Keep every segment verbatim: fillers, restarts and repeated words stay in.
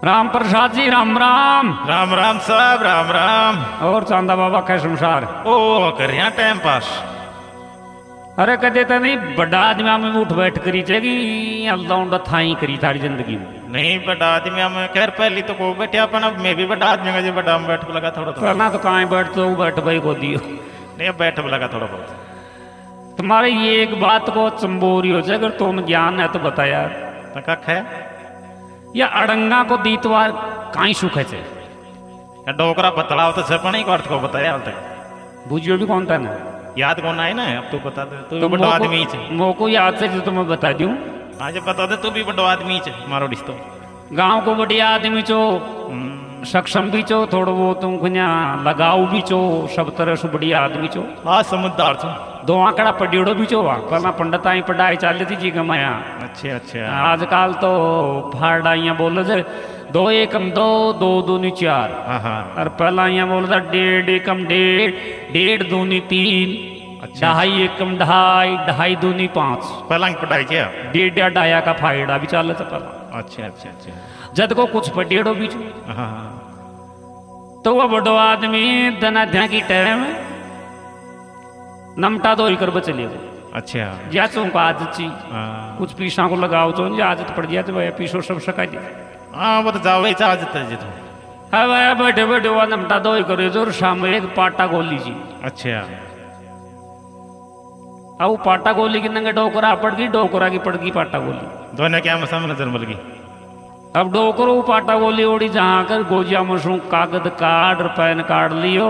राम प्रसाद जी राम राम। राम राम साहब राम राम। और चांदा बाबा कै संसार ओ कर टाइम पास। अरे कदे तो नहीं बड़ा आदमी में उठ बैठ करी चेगी अल्लाह थाई करी थारी जिंदगी में नहीं बड़ा आदमी में खैर पहली तो को बैठे अपन अब मैं भी बड़ा आदमी का जो बड़ा में बैठ लगा थोड़ा थोड़ा करना तो कहाँ बैठ तो बैठ भाई को दियो नहीं अब बैठ लगा थोड़ा बहुत। तुम्हारे ये एक बात को चंबोरी हो जाए अगर तुम ज्ञान है तो बता यार तो कख है या अड़ंगा को दीतवार काई सुख है या डोकरा बतलाओ तो सपना ही अर्थ को बताया हाल तक बुझियो भी कौन था ना याद कौन आए ना अब तू बता दे तू भी बड़ा आदमी है मोको याद से जो तुम्हें बता दूं आज बता दे तू भी बड़ा आदमी है मारो रिश्तो गांव को बढ़िया आदमी चो सक्षम भी चो थोड़ो वो तुम खुना लगाऊ भी चो सब तरह से बढ़िया आदमी चो हाँ समझदार छो दो आंकड़ा पढ़ियोड़ो भी चो वा पहला पंडित आई पढ़ाई चाल थी जी गमाया अच्छे अच्छे आजकल तो फाड़ा यहाँ बोल जे दो एकम दो दो दूनी चार और पहला यहाँ बोल था डेढ़ एकम डेढ़ डेढ़ दूनी तीन ढाई एकम ढाई ढाई दूनी पाँच पहला पढ़ाई क्या डेढ़ डाया का फायदा भी चाल था पहला अच्छा अच्छा अच्छा जद को कुछ पढ़ियोड़ो भी चो तो वह बड़ो आदमी दना ध्या की टाइम नमटा दो ही कर चलिए अच्छा जा चो आज ची कुछ पीसा को लगाओ चो आदत पड़ गया तो वह पीसो सब सका दी हाँ वो तो जाओ वही आदत है जी तो हाँ वह बैठे बैठे वह नमटा दो ही करे जो शाम एक पाटा गोली जी अच्छा अब पाटा गोली की नंगे डोकरा पड़ गई डोकरा की पड़ गई पाटा गोली दोनों क्या मसम नजर मिल गई अब डोकरो पाटा गोली ओड़ी जहाँ कर गोजिया मशरू कागज कार्ड और पैन कार्ड लियो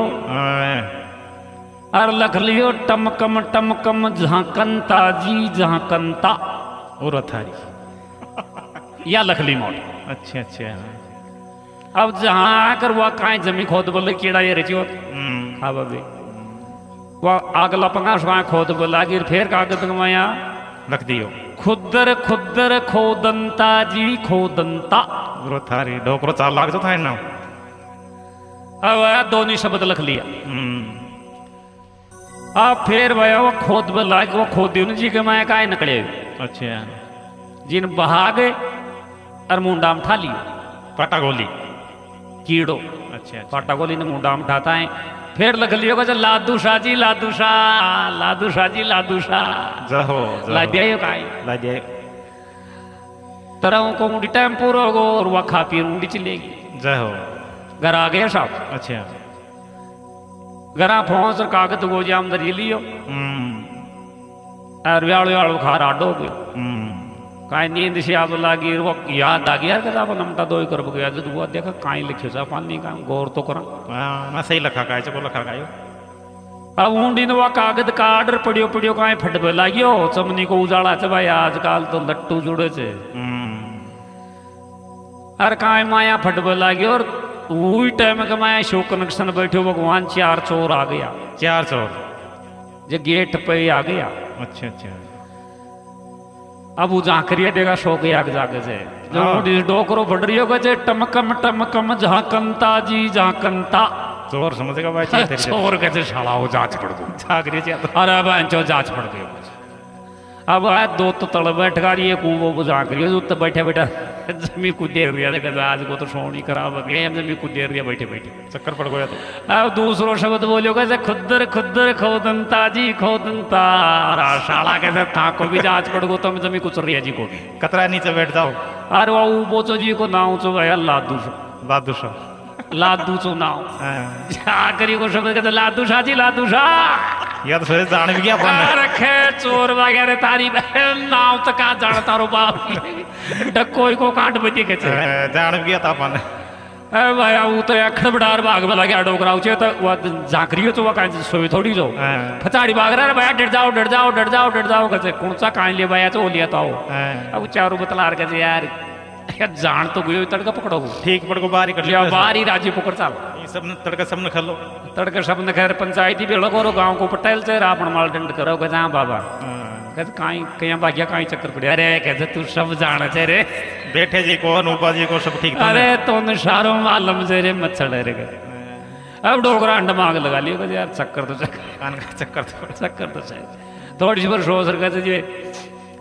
और लख लियो टमकम टमकम झांकनता जी झांकनता और थारी या लखली मोट अच्छा अच्छा अब जहाँ आकर वह काई जमी खोद बोले कीड़ा ये रचियो हाँ बाबे वह आग लपंगा सुहा खोद बोला गिर फिर कागज गवाया लख दियो खुदर खुदर खोदंता जी खोदंता और थारी डोकरो चार लाख जो था ना अब दोनों शब्द लख लिया अब फिर वह वो खोद बोला वो खोदी जी के मैं काय नकले अच्छा जिन बहागे और मुंडा में ठा लियो पाटा गोली कीड़ो अच्छा पाटा गोली ने मुंडा में उठाता है फिर लग लियो का लादू शाह जी लादू शाह लादू शाह जी लादू शाह जहो ला दिया काय ला दिया तरह को मुंडी टाइम पूरा होगा और वह खा पी मुंडी चलेगी जहो घर आ गया साहब अच्छा घर पहुंच और कागज गोजा अंदर ये लियो और व्याड़ो व्याड़ो खा राडो गयो काई नींद से आप लागी वो याद आ गया कि आप नमटा दो ही कर गया जब वो देखा काई लिखे सा पानी का गौर तो करा ना सही लखा का चको लखा गायो अब ऊंडी ने वो कागज कार्ड पड़ियो पड़ियो काई फट पे लागियो चमनी को उजाड़ा चे भाई आजकल तो लट्टू जुड़े चे अरे काई माया फट पे लागियो और वही टाइम के माया शो कनेक्शन बैठे भगवान चार चोर आ गया चार चोर जो गेट पे आ गया अच्छा अच्छा अब वो जाकरिया देगा शो के आग जाके से जो डोकरो बढ़ रही होगा जे टमकम टमकम झांकनता जी झांकनता चोर समझेगा भाई चोर के शाला हो जांच पड़ गई जाकरिया अरे अब चो जांच पड़ गई अब आया दो तो तड़ बैठ कर ये को वो जाकरिया जो तो बैठे बैठा जमी को देर रिया आज को तो सोनी खराब गए जमी को देर रिया बैठे बैठे चक्कर पड़ गया तो अब दूसरो शब्द बोलियोगा जे खुदर खुदर खोदनता जी खोदनता शाला के था को भी जांच पड़ गो तो जमी कुछ रिया जी को भी कतरा नीचे बैठ जाओ अरे वो बोचो जी को नाव चो भाई लादू लादू शाह लादू चो नाव जाकरी को शब्द कहते लादू शाह जी लादू शाह या तो फिर जान भी गया अपन रखे चोर वगैरह तारी बहन नाव तक आ जान तारो बाप डकोई को काट बजे के जान भी गया था अपन अरे भाई वो तो अखड़ बडार भाग में लगे डोकरा उचे तो वो जाकरियो तो वो कांच सोई थोड़ी जो फचाड़ी भाग रहा है भाई डर जाओ डर जाओ डर जाओ डर जाओ कहते कौन सा कान ले भाई तो लिया तो अब चारों बतलार कहते यार जान तो गयो तड़का पकड़ो ठीक पड़ को बाहर ही कर लिया बाहर ही राजी पकड़ चाल ये सब ने तड़का सब ने खा लो तड़का सब ने खैर पंचायती भी लगो गांव को पटेल से रावण माल दंड करो के जा बाबा कहते काई कहीं भाग्या काई चक्कर पड़े अरे कहते तू सब जान छे रे बैठे जी को अनुपा जी को सब ठीक अरे तो न सारो मालूम से रे मच्छर रे अब डोकरा अंड मांग लगा लियो यार चक्कर तो चक्कर चक्कर तो चक्कर तो चाहिए थोड़ी सी पर सोच रखा जी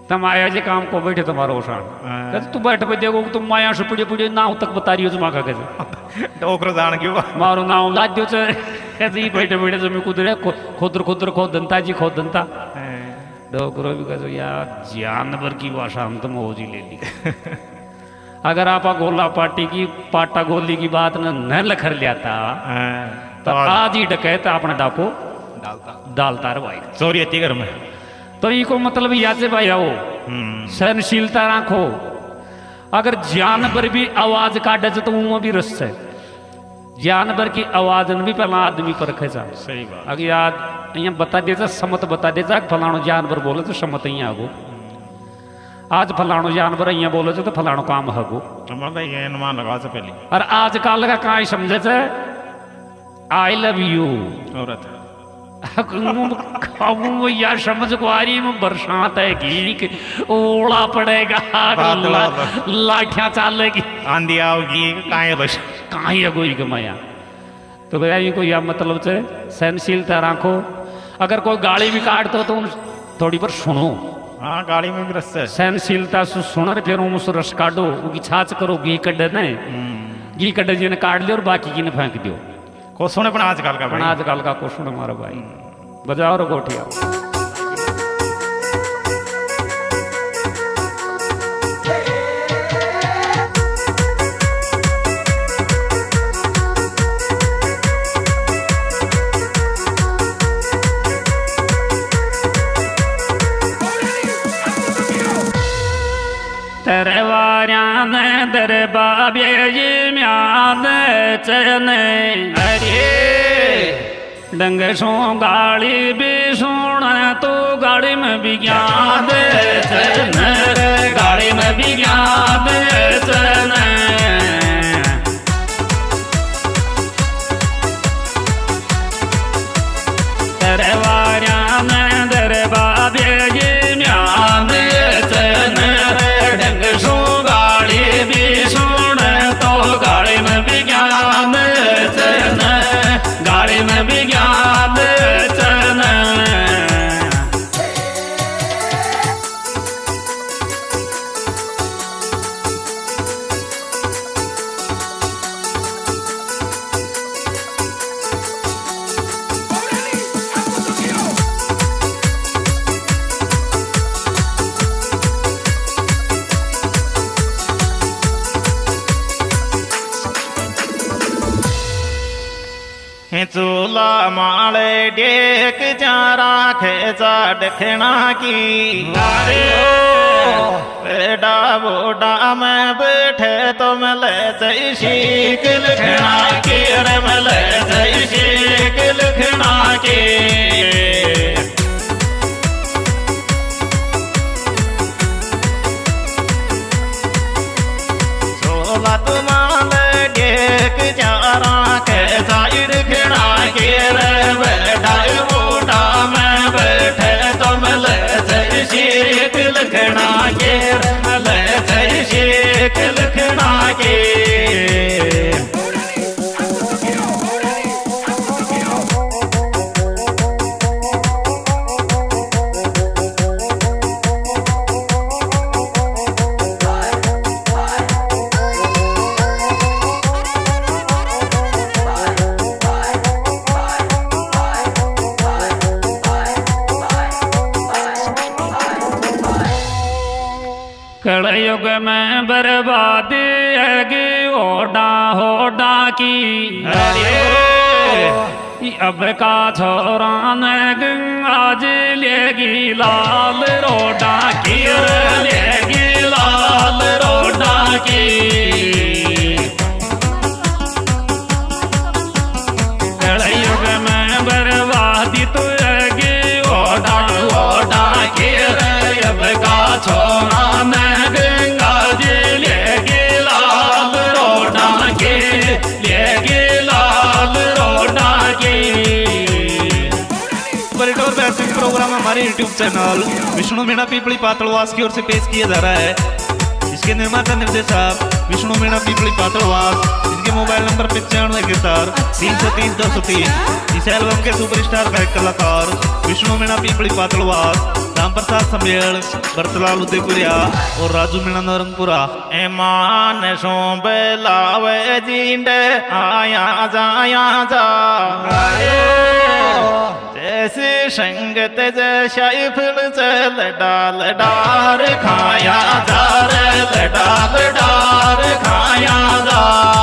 तुम आया जे काम को बैठे तुम्हारो ओशान कहते तू बैठ पे देखो तुम माया से पड़े पड़े नाव तक बता रही हो तुम आका कैसे डोकरो जान क्यों मारो नाव लाद दियो से कहते ही बैठे बैठे तुम कुदरे खुदर खुदर खो दंता जी खो दंता डोकरो भी कहते यार जानवर की भाषा हम तो मोजी ले ली अगर आप गोला पार्टी की पाटा गोली की बात न न लखर लियाता तो आज ही डकैत अपना डाको डालता डालता रे भाई चोरी अति घर में तो इको मतलब याद से भाई आओ सहनशीलता रखो अगर जानवर भी आवाज काटे तो वो भी रस है जानवर की आवाज ने भी पहला आदमी पर रखे सही बात अगर याद यहाँ बता देता समत बता देता फलाणो जानवर बोले तो समत यहाँ आगो आज फलाणो जानवर यहाँ बोले तो फलाणो काम हगो अनुमान लगा से पहले और आज काल का कहा समझे से आई लव यू औरत यार समझ को आ रही में बरसात है कि ओला पड़ेगा ला, लाठियां चलेगी आंधी आओगी काहे बस काहे गोई कमाया तो भैया ये को या मतलब से सहनशीलता रखो अगर कोई गाड़ी भी काटते हो तो थोड़ी पर सुनो हाँ गाड़ी में भी रस है सहनशीलता से सुन फिर उस रस काटो उनकी छाछ करो घी कड्डे ने घी कड्डे जी ने काट लियो और बाकी की ने फेंक दियो कोसों ने पण आजकल का भाई आजकल का कोसों ने मारो भाई बजाओ रो गोटिया तेरे वार्यान दरबाबे ये म्याद चने अरे डंग सो गाड़ी भी सुन तो गाड़ी में विज्ञान चन गाड़ी में विज्ञान चन तेरे वार्यान दरबाबे ये म्याद चन सो गाड़ी भी सुन तो गाड़ी में विज्ञान चन गाड़ी में विज्ञान चन चूला माले डेक जा राखे जा दखना की बेटा बोडा में बैठे तो मिले जय शीख लिखना की रे मिले जय शीख लिखना की चूला तुम्हारे डेक जा राखे जा लिखना के जय शीख लिखना के कलयुग में बर्बादी है ओडा होडा की अब का छोरा ने आज लेगी लाल रोडा की लेगी लाल रोडा की कलयुग में बर्बादी तो है ओडा ओडा की अब का छोरा ने प्रोग्राम हमारे यूट्यूब चैनल विष्णु मीणा पीपली पातड़वास की ओर से पेश किया जा रहा है। इसके निर्माता निर्देशक विष्णु मीणा पीपली पातड़वास, इनके मोबाइल नंबर पचानवे इकहत्तर तीन सौ तीन दो सौ तीन। इस एल्बम के सुपरस्टार गायक कलाकार विष्णु मीणा पीपली पातड़वास। राम प्रसाद सम्मेल, बरतलाल उदयपुरिया और राजू मीणा नवरंगपुरा। ईमान सो बेलावे जींडे आया जाया जा, जैसे संगत जैसा फल चल डाल डार खाया जा रे, डाल डार खाया जा।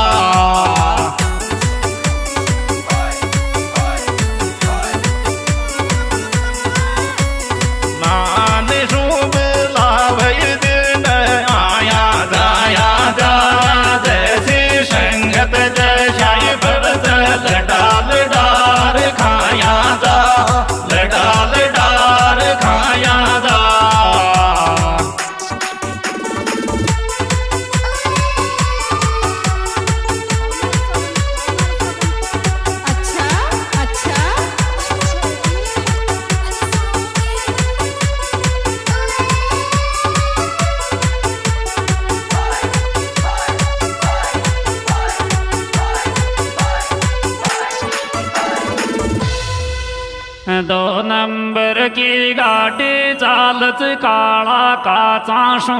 दो नंबर की गाड़ी चालत काला काचा शू,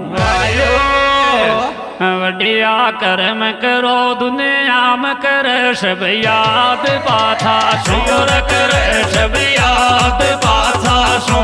वडिया कर्म करो दुनिया में कर सब याद पाथा शोर कर सब याद पाथा शू।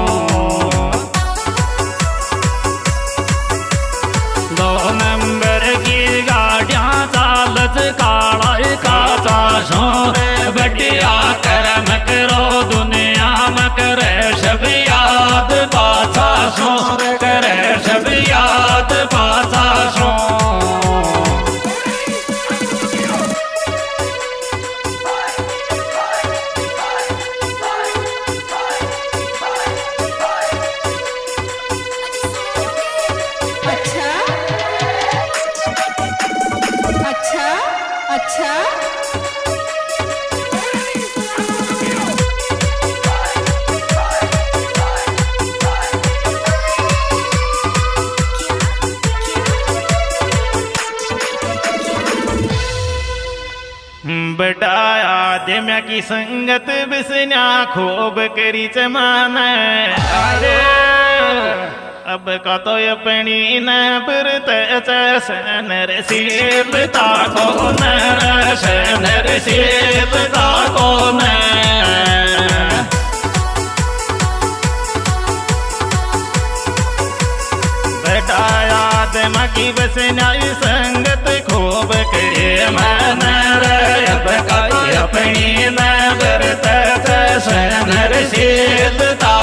दो नंबर की गाड़ियां चालत काला काचा शू, वडिया कर्म करो दुनिया में करे सब याद पाथा शो, करे सब याद पाथा शो। अच्छा अच्छा अच्छा बटाया देम्या की संगत बिसन्या खूब करी चमान, अरे अब का तो अपनी न बरत नर सीलता को नर सीलता को न। बटाया देम्या की बिसन्या संगत खूब करे मन, अपनी न बरत नर सीलता